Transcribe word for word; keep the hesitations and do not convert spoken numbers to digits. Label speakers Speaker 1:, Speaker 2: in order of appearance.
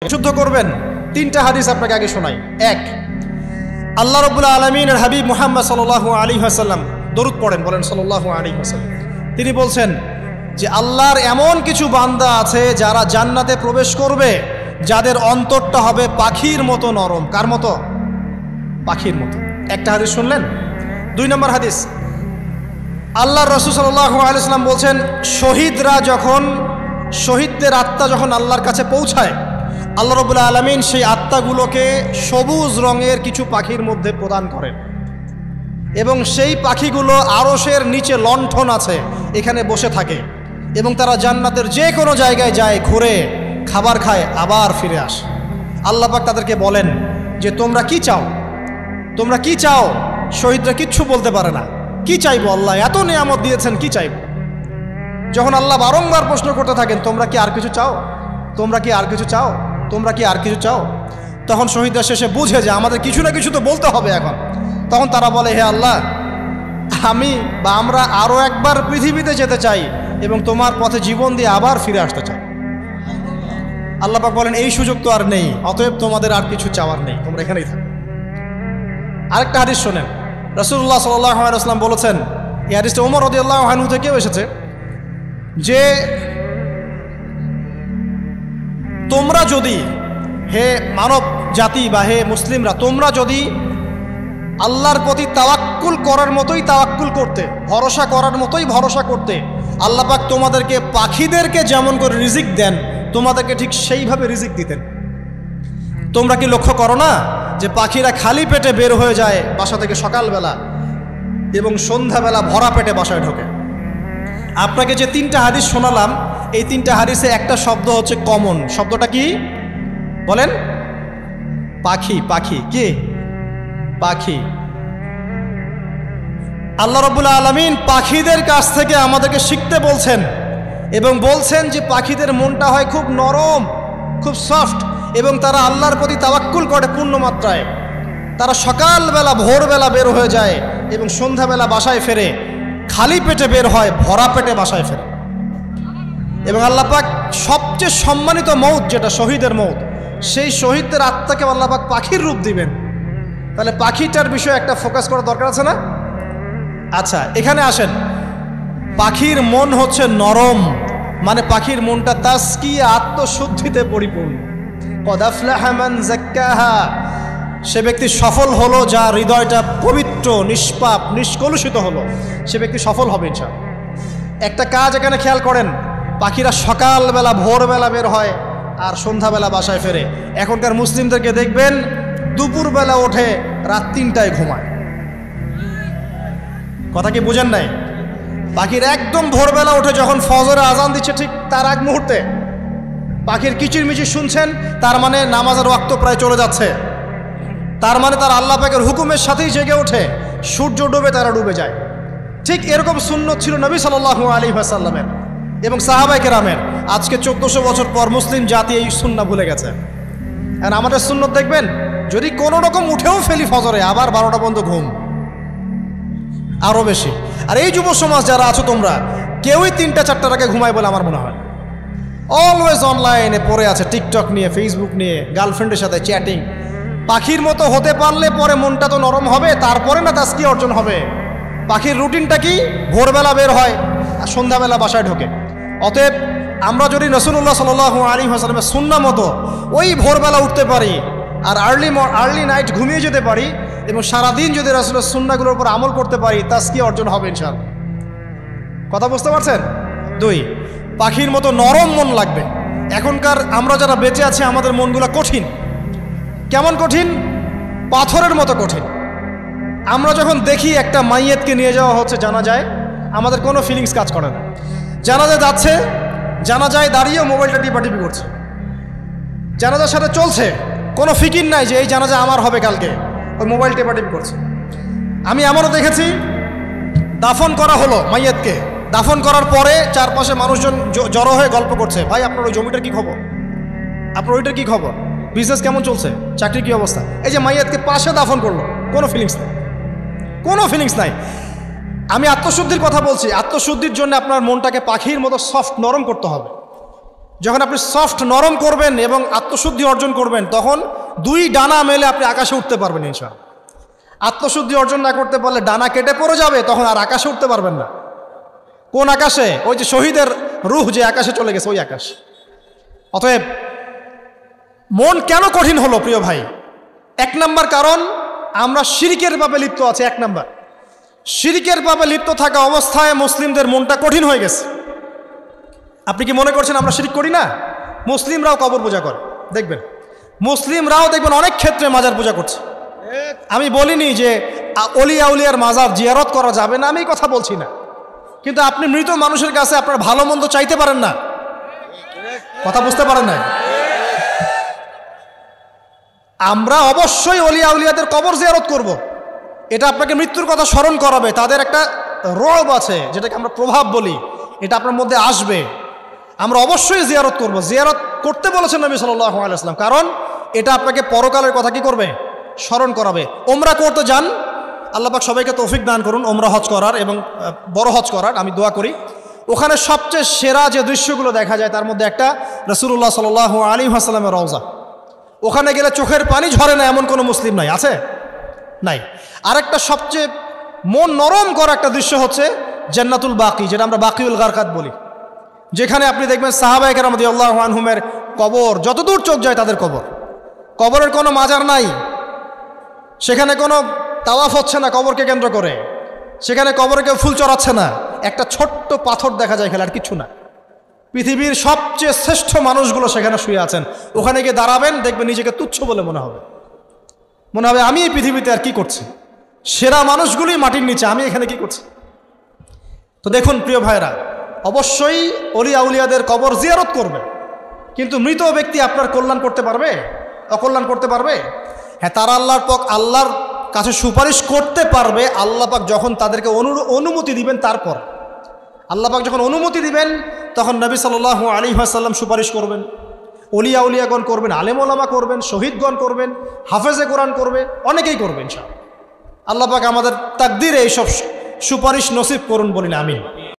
Speaker 1: যুদ্ধ করবেন, তিনটা হাদিস আপনাকে আগে শোনাই। এক, আল্লাহ রাব্বুল আলামিনের হাবিব মুহাম্মদ সাল্লাল্লাহু আলাইহি ওয়াসাল্লাম দরুদ পড়েন, বলেন সাল্লাল্লাহু আলাইহি ওয়াসাল্লাম। তিনি বলছেন যে আল্লাহর এমন কিছু বান্দা আছে যারা জান্নাতে প্রবেশ করবে, যাদের অন্তরটা হবে পাখির মতো নরম। কার মতো? পাখির মতো। একটা হাদিস শুনলেন। দুই নম্বর হাদিস, আল্লাহর রাসূল সাল্লাল্লাহু আলাইহি ওয়াসাল্লাম বলছেন, শহীদরা যখন, শহীদদের আত্মা যখন আল্লাহর কাছে পৌঁছায়, আল্লাহ রাব্বুল আলামিন সেই আত্মাগুলোকে সবুজ রঙের কিছু পাখির মধ্যে প্রদান করেন এবং সেই পাখিগুলো আরশের নিচে লণ্ঠন আছে, এখানে বসে থাকে এবং তারা জান্নাতের যে কোনো জায়গায় যায়, ঘুরে খাবার খায়, আবার ফিরে আসে। আল্লাহ পাক তাদেরকে বলেন যে তোমরা কি চাও, তোমরা কি চাও? শহীদরা কিচ্ছু বলতে পারে না। কি চাইবো আল্লাহ, এত নিয়ামত দিয়েছেন, কি চাইবো? যখন আল্লাহ বারংবার প্রশ্ন করতে থাকেন, তোমরা কি আর কিছু চাও, তোমরা কি আর কিছু চাও, তোমরা কি আর কিছু চাও, তখন শহীদরা শেষে বুঝে যে আমাদের কিছু না কিছু তো বলতে হবে এখন। তখন তারা বলে, হে আল্লাহ, আমি বা আমরা আরও একবার পৃথিবীতে যেতে চাই এবং তোমার পথে জীবন দিয়ে আবার ফিরে আসতে চাই। আল্লাহ পাক বলেন, এই সুযোগ তো আর নেই, অতএব তোমাদের আর কিছু চাওয়ার নেই, তোমরা এখানেই থাকো। আরেকটা হাদিস শোনেন। রাসূলুল্লাহ সাল্লাল্লাহু আলাইহি ওয়াসাল্লাম বলেছেন, এই হাদিসটা ওমর রাদিয়াল্লাহু আনহু থেকেও এসেছে, যে তোমরা যদি, হে মানব জাতি বা হে মুসলিমরা, তোমরা যদি আল্লাহর প্রতি তাওয়াক্কুল করার মতোই তাওয়াক্কুল করতে, ভরসা করার মতোই ভরসা করতে, আল্লাহ পাক তোমাদেরকে পাখিদেরকে যেমন করে রিজিক দেন, তোমাদেরকে ঠিক সেইভাবে রিজিক দিতেন। তোমরা কি লক্ষ্য করো না যে পাখিরা খালি পেটে বের হয়ে যায় বাসা থেকে সকালবেলা এবং সন্ধ্যাবেলা ভরা পেটে বাসায় ঢোকে? আপনাকে যে তিনটা হাদিস শোনালাম, এই তিনটা হাদিসে একটা শব্দ হচ্ছে কমন। শব্দটা কি বলেন? পাখি। পাখি কি? পাখি। আল্লাহ রাব্বুল আলামিন পাখিদের কাছ থেকে আমাদেরকে শিখতে বলছেন এবং বলছেন যে পাখিদের মনটা হয় খুব নরম, খুব সফট, এবং তারা আল্লাহর প্রতি তাওয়াক্কুল করে পূর্ণ মাত্রায়। তারা সকালবেলা ভোরবেলা বের হয়ে যায় এবং সন্ধ্যাবেলা বাসায় ফেরে, খালি পেটে বের হয়, ভরা পেটে বাসায় ফেরে। এবং আল্লাহ পাক সবচেয়ে সম্মানিত মৌত, যেটা শহীদের মৌত, সেই শহীদদের আত্মাকে আল্লাহ পাক পাখির রূপ দিবেন। তাহলে পাখিটার বিষয়ে একটা ফোকাস করা দরকার আছে না? আচ্ছা, এখানে আসেন। পাখির মন হচ্ছে নরম, মানে পাখির মনটা তাসকিয়া, আত্মশুদ্ধিতে পরিপূর্ণ। কদ আফলাহা মান যাক্কাহা, সে ব্যক্তি সফল হলো যার হৃদয়টা পবিত্র, নিষ্পাপ, নিষ্কলুষিত হলো, সে ব্যক্তি সফল হবে ইনশাআল্লাহ। একটা কাজ এখানে খেয়াল করেন, পাখিরা সকালবেলা ভোরবেলা বের হয় আর সন্ধ্যাবেলা বাসায় ফেরে। এখনকার মুসলিমদেরকে দেখবেন দুপুরবেলা ওঠে, রাত তিনটায় ঘুমায়। কথা কি বুঝেন নাই? পাখির একদম ভোরবেলা ওঠে, যখন ফজরে আজান দিচ্ছে ঠিক তার আগ মুহূর্তে পাখির কিচিরমিচির শুনছেন, তার মানে নামাজের ওয়াক্ত প্রায় চলে যাচ্ছে, তার মানে তার আল্লাহ পাকের হুকুমের সাথেই জেগে ওঠে। সূর্য ডুবে তারা ডুবে যায়। ঠিক এরকম সুন্নত ছিল নবী সাল্লাল্লাহু আলাইহি ওয়াসাল্লামের এবং সাহাবায়ে কেরামের। আজকে চোদ্দশো বছর পর মুসলিম জাতি এই সুন্নাহ ভুলে গেছে। আর আমাদের সুন্নত দেখবেন, যদি কোনো রকম উঠেও ফেলি ফজরে, আবার বারোটা পর্যন্ত ঘুম, আরও বেশি। আর এই যুব সমাজ যারা আছো, তোমরা কেউই তিনটা চারটার আগে ঘুমায় বলে আমার মনে হয়। অলওয়েজ অনলাইনে পড়ে আছে, টিকটক নিয়ে, ফেসবুক নিয়ে, গার্লফ্রেন্ডের সাথে চ্যাটিং। পাখির মতো হতে পারলে পরে মনটা তো নরম হবে, তারপরে না তাসকিয়া অর্জন হবে। পাখির রুটিনটা কি? ভোরবেলা বের হয় আর সন্ধ্যাবেলা বাসায় ঢোকে। অতএব আমরা যদি রাসূলুল্লাহ সাল্লাল্লাহু আলাইহি ওয়াসাল্লামের সুন্নাহ মতো ওই ভোরবেলা উঠতে পারি আর আর্লি আর্লি নাইট ঘুমিয়ে যেতে পারি এবং সারাদিন যদি রাসূলের সুন্নাহগুলোর উপর আমল করতে পারি, তাসকিয়া অর্জন হবে ইনশাআল্লাহ। কথা বুঝতে পারছেন? দুই, পাখির মতো নরম মন লাগবে। এখনকার আমরা যারা বেঁচে আছি, আমাদের মনগুলো কঠিন। কেমন কঠিন? পাথরের মতো কঠিন। আমরা যখন দেখি একটা মাইয়েতকে নিয়ে যাওয়া হচ্ছে জানাজায়, আমাদের কোনো ফিলিংস কাজ করে না। জানাজা যাচ্ছে, জানাজায় দাঁড়িয়ে মোবাইলটা টিপাটিপি করছে, জানাজার সাথে চলছে, কোনো ফিকির নাই যে এই জানাজা আমার হবে কালকে, ওই মোবাইল টিপাটিপি করছে। আমি এমনও দেখেছি, দাফন করা হলো মাইয়েতকে, দাফন করার পরে চারপাশে মানুষজন জড়ো হয়ে গল্প করছে, ভাই আপনার ওই জমিটার কি খবর, আপনার ওইটার কি খবর, বিজনেস কেমন চলছে, চাকরি কি অবস্থা। এই যে মাইয়াতকে পাশে দাফন করলো, কোনো ফিলিংস নাই, কোনো ফিলিংস নাই। আমি আত্মশুদ্ধির কথা বলছি। আত্মশুদ্ধির জন্য আপনার মনটাকে পাখির মতো সফট, নরম করতে হবে। যখন আপনি সফট নরম করবেন এবং আত্মশুদ্ধি অর্জন করবেন, তখন দুই ডানা মেলে আপনি আকাশে উঠতে পারবেন ইনশাআল্লাহ। আত্মশুদ্ধি অর্জন না করতে পারলে ডানা কেটে পড়ে যাবে, তখন আর আকাশে উঠতে পারবেন না। কোন আকাশে? ওই যে শহীদের রূহ যে আকাশে চলে গেছে, ওই আকাশ। অতএব মন কেন কঠিন হলো প্রিয় ভাই? এক নাম্বার কারণ, আমরা শিরকের পাপে লিপ্ত আছি। এক নাম্বার, শিরকের পাপে লিপ্ত থাকা অবস্থায় মুসলিমদের মনটা কঠিন হয়ে গেছে। আপনি কি মনে করছেন আমরা শিরক করি না? মুসলিমরাও কবর পূজা করে, দেখবেন মুসলিমরাও দেখবেন অনেক ক্ষেত্রে মাজার পূজা করছে। আমি বলিনি যে অলি আউলিয়ার মাজার জিয়ারত করা যাবে না, আমি কথা বলছি না, কিন্তু আপনি মৃত মানুষের কাছে আপনার ভালো মন্দ চাইতে পারেন না। কথা বুঝতে পারেন না? আমরা অবশ্যই অলি আউলিয়াদের কবর জিয়ারত করব। এটা আপনাকে মৃত্যুর কথা স্মরণ করাবে, তাদের একটা রব আছে যেটাকে আমরা প্রভাব বলি, এটা আপনার মধ্যে আসবে। আমরা অবশ্যই জিয়ারত করব। জিয়ারত করতে বলেছেন নবী সাল্লাল্লাহু আলাইহি ওয়াসাল্লাম, কারণ এটা আপনাকে পরকালের কথা কি করবে? স্মরণ করাবে। ওমরা করতে যান, আল্লাহ পাক সবাইকে তৌফিক দান করুন ওমরা হজ করার এবং বড় হজ করার, আমি দোয়া করি। ওখানে সবচেয়ে সেরা যে দৃশ্যগুলো দেখা যায় তার মধ্যে একটা রাসূলুল্লাহ সাল্লাল্লাহু আলাইহি ওয়াসাল্লামের রওজা। ওখানে গেলে চোখের পানি ঝরে না এমন কোনো মুসলিম নাই, আছে? নাই। আরেকটা সবচেয়ে মন নরম করা একটা দৃশ্য হচ্ছে জান্নাতুল বাকি, যেটা আমরা বাকিউল গারকাত বলি, যেখানে আপনি দেখবেন সাহাবায়ে কেরাম রাদিয়াল্লাহু আনহুমের কবর, যতদূর চোখ যায় তাদের কবর। কবরের কোনো মাজার নাই, সেখানে কোনো তাওয়াফ হচ্ছে না কবরকে কেন্দ্র করে, সেখানে কবরে কেউ ফুল চড়াচ্ছে না, একটা ছোট্ট পাথর দেখা যায় খেলে, আর কিছু না। পৃথিবীর সবচেয়ে শ্রেষ্ঠ মানুষগুলো সেখানে শুয়ে আছেন। ওখানে গিয়ে দাঁড়াবেন, দেখবেন নিজেকে তুচ্ছ বলে মনে হবে, মনে হবে আমি এই পৃথিবীতে আর কি করছি। সেরা মানুষগুলি মাটির নিচে, আমি এখানে কি করছি? তো দেখুন প্রিয় ভাইরা, অবশ্যই অলি আউলিয়াদের কবর জিয়ারত করবে, কিন্তু মৃত ব্যক্তি আপনার কল্যাণ করতে পারবে? অকল্যাণ করতে পারবে? হ্যাঁ, তারা আল্লাহর পক আল্লাহর কাছে সুপারিশ করতে পারবে আল্লাহ পাক যখন তাদেরকে অনুমতি দিবেন। তারপর আল্লাহ পাক যখন অনুমতি দিবেন তখন নবী সাল্লাল্লাহু আলাইহি ওয়াসাল্লাম সুপারিশ করবেন, অলিয়া উলিয়াগণ করবেন, আলেম ওলামা করবেন, শহীদগণ করবেন, হাফেজে কোরআন করবে, অনেকেই করবেন ইনশাআল্লাহ। আল্লাহ পাক আমাদের তাকদীরে এইসব সুপারিশ নসিব করুন বলিনা আমিন।